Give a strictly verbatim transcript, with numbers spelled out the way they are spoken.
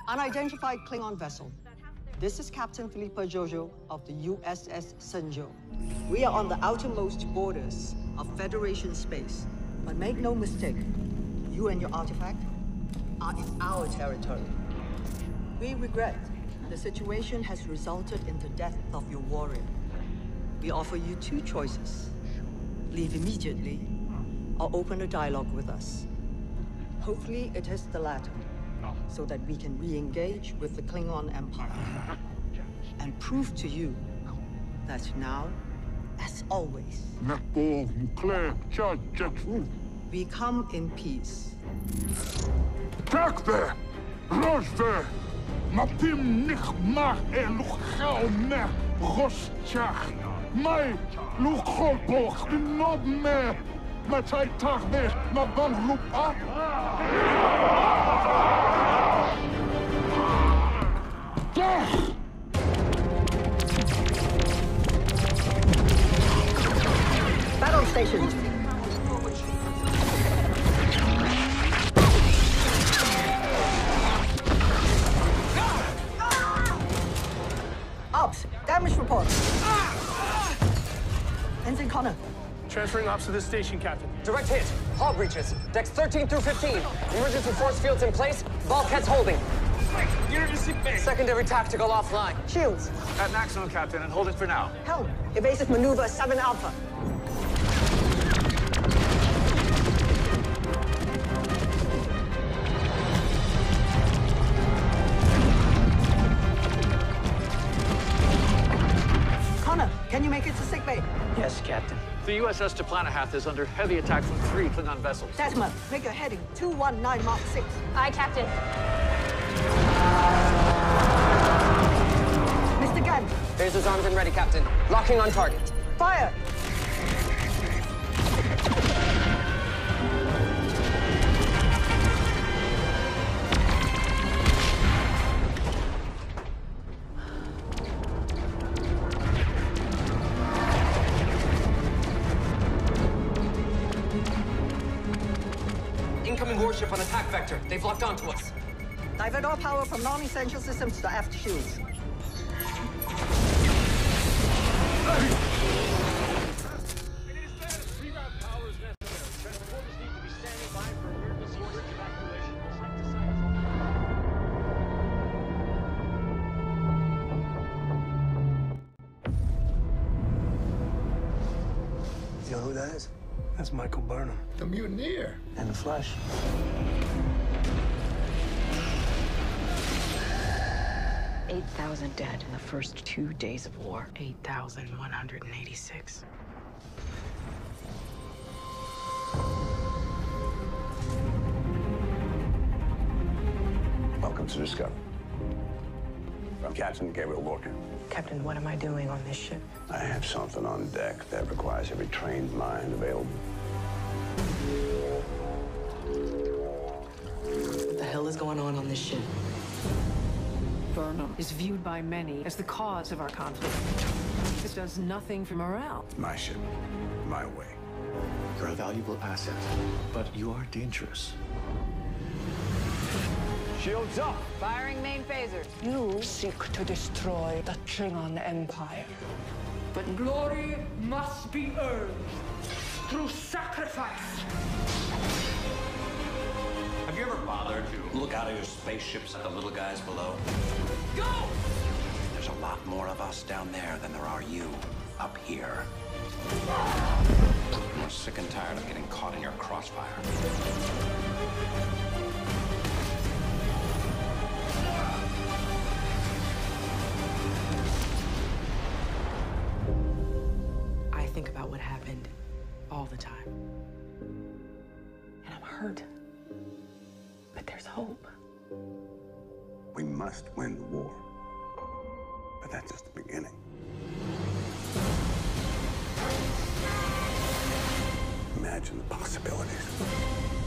Unidentified Klingon vessel. This is Captain Philippa Jojo of the U S S Senjo. We are on the outermost borders of Federation space. But make no mistake, you and your artifact are in our territory. We regret the situation has resulted in the death of your warrior. We offer you two choices. Leave immediately, or open a dialogue with us. Hopefully it is the latter, so that we can re-engage with the Klingon Empire and prove to you that now, as always, we come in peace. Takbe! Rosve! Matim nichmach eluchaume roschach! Mai lucholboch dinobme! Matai tachbe maban lupa! Battle stations! Ops, damage report. Ensign Connor. Transferring ops to this station, Captain. Direct hit. Hull breaches. Decks thirteen through fifteen. Emergency force fields in place. Bulkheads holding. Unit to sick bay. Secondary tactical offline. Shields. At maximum, Captain, and holding for now. Helm. Evasive maneuver seven Alpha. Connor, can you make it to sick bay? Yes, Captain. The U S S Diplanahath is under heavy attack from three Klingon vessels. Desma, make a heading two one nine Mark six. Aye, Captain. Mister Gunn. Phasers armed and ready, Captain. Locking on target. Fire! Incoming warship on attack vector. They've locked onto us. Divert all power from non-essential systems to aft shields. You know who that is? That's Michael Burnham. The mutineer. In the flesh. eight thousand dead in the first two days of war. eight thousand one hundred eighty-six. Welcome to Discovery. I'm Captain Gabriel Lorcan. Captain, what am I doing on this ship? I have something on deck that requires every trained mind available. What the hell is going on on this ship? Burnham is viewed by many as the cause of our conflict. This does nothing for morale. My ship, my way. You're a valuable asset, but you are dangerous. Shields up! Firing main phasers. You seek to destroy the Klingon Empire. But glory must be earned through sacrifice. Have you ever bothered to look out of your spaceships at the little guys below? Go! There's a lot more of us down there than there are you up here. I'm sick and tired of getting caught in your crossfire. I think about what happened all the time. And I'm hurt. But there's hope. We must win the war. But that's just the beginning. Imagine the possibilities.